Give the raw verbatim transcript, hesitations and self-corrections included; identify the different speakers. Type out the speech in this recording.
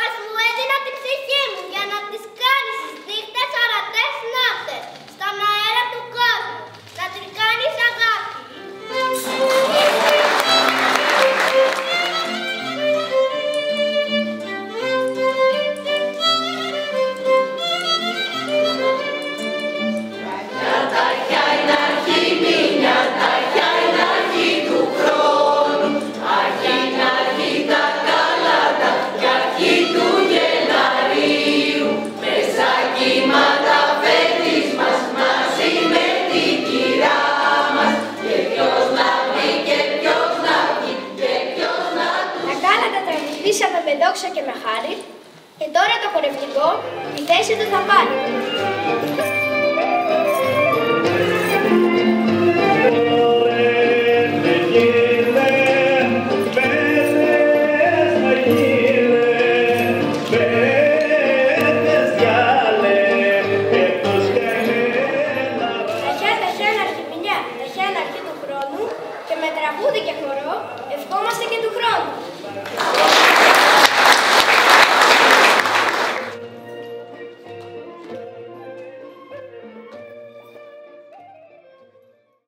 Speaker 1: μου έδινα την ψυχή μου για να τις κάνεις τις νύχτες ορατές ναύτες στον αέρα του κόσμου, να την κάνεις αγάπη.
Speaker 2: Με δόξα και με χάρη, και τώρα το χορευτικό τη θέση του θα πάρει.